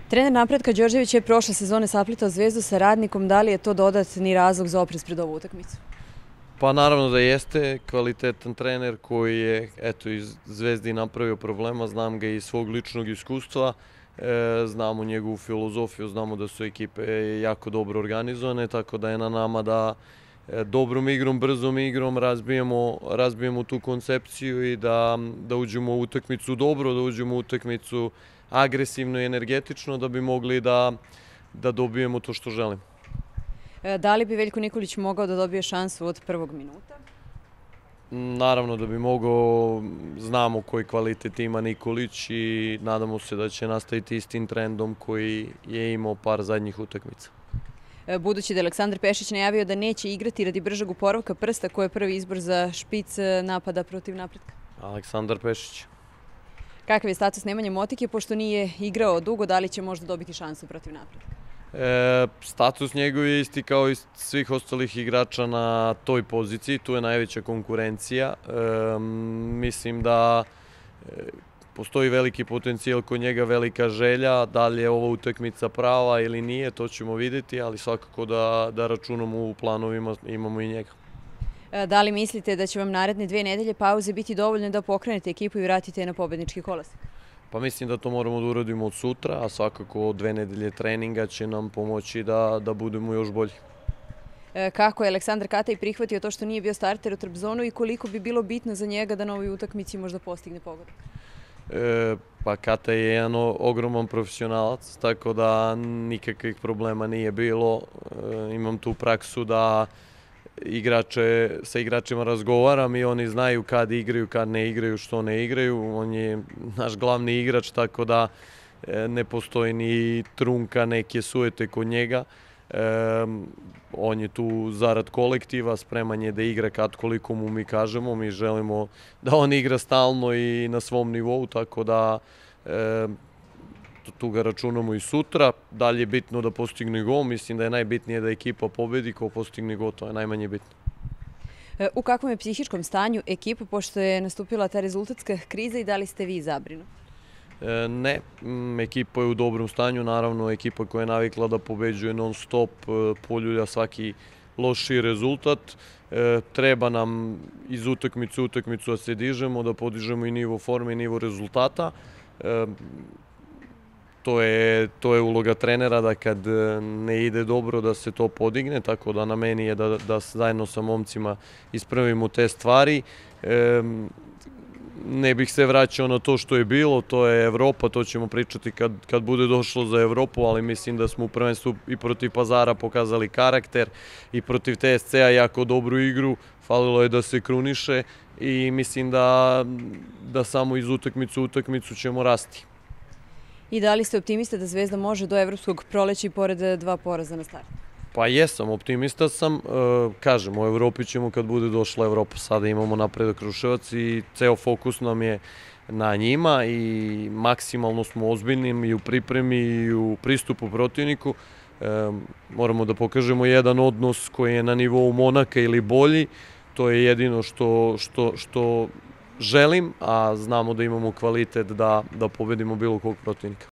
Trener Napretka Đorđević je prošle sezone saplitao Zvezdu sa Radnikom. Da li je to dodatni razlog za oprez pred ovu utakmicu? Pa naravno da jeste kvalitetan trener koji je iz Zvezdi napravio problema, znam ga iz svog ličnog iskustva, znamo njegovu filozofiju, znamo da su ekipe jako dobro organizovane, tako da je na nama da dobrom igrom, brzom igrom razbijemo tu koncepciju i da uđemo u utakmicu dobro, da uđemo u utakmicu agresivno i energetično da bi mogli da dobijemo to što želimo. Da li bi Veljko Nikolić mogao da dobije šansu od prvog minuta? Naravno da bi mogao, znamo koji kvalitet ima Nikolić i nadamo se da će nastaviti istim trendom koji je imao par zadnjih utakmica. Budući da je Aleksandar Pešić najavio da neće igrati radi bržeg oporavka prsta, ko je prvi izbor za špic napada protiv Napretka? Aleksandar Pešić. Kakav je status Nemanje Motike, pošto nije igrao dugo, da li će možda dobiti šansu protiv Napretka? Status njegov je isti kao i svih ostalih igrača na toj poziciji, tu je najveća konkurencija. Mislim da postoji veliki potencijal kod njega, velika želja, da li je ova utakmica prava ili nije, to ćemo vidjeti, ali svakako da računamo u planovima, imamo i njega. Da li mislite da će vam naredne 2 nedelje pauze biti dovoljne da pokrenete ekipu i vratite je na pobednički kolosek? Pa mislim da to moramo da uradimo od sutra, a svakako 2 nedelje treninga će nam pomoći da budemo još bolji. Kako je Aleksandar Kataj prihvatio to što nije bio starter u Trabzonu i koliko bi bilo bitno za njega da na ovoj utakmici možda postigne pogodak? Pa Kataj je jedan ogroman profesionalac, tako da nikakvih problema nije bilo. Imam tu praksu da sa igračima razgovaram i oni znaju kad igraju, kad ne igraju, što ne igraju. On je naš glavni igrač, tako da ne postoji ni trunka, neke sujete kod njega. On je tu zarad kolektiva, spreman je da igra kad koliko mu mi kažemo. Mi želimo da on igra stalno i na svom nivou, tako da tu ga računamo i sutra. Dalje je bitno da postigne gol, mislim da je najbitnije da ekipa pobedi, ko postigne gol, to je najmanje bitno. U kakvom je psihičkom stanju ekipa, pošto je nastupila ta rezultatska kriza i da li ste vi zabrinuti? Ne, ekipa je u dobrom stanju, naravno ekipa koja je navikla da pobeđuje non stop, poljulja svaki loši rezultat. Treba nam iz utakmice u utakmicu da se dižemo, da podižemo i nivo forme i nivo rezultata. To je uloga trenera da kad ne ide dobro da se to podigne, tako da na meni je da zajedno sa momcima ispravimo te stvari. Ne bih se vraćao na to što je bilo, to je Evropa, to ćemo pričati kad bude došlo za Evropu, ali mislim da smo u prvenstvu i protiv Pazara pokazali karakter i protiv TSC-a jako dobru igru, falilo je da se kruniše i mislim da samo iz utakmice u utakmicu ćemo rasti. I da li ste optimista da Zvezda može do evropskog proleća i pored 2 poraza na startu? Pa jesam, optimista sam. Kažem, u Evropi ćemo kad bude došla Evropa. Sada imamo Napredak Kruševac i ceo fokus nam je na njima i maksimalno smo ozbiljni i u pripremi i u pristupu protivniku. Moramo da pokažemo jedan odnos koji je na nivou Monaka ili bolji. To je jedino što želim, a znamo da imamo kvalitet da pobedimo bilo kog protivnika.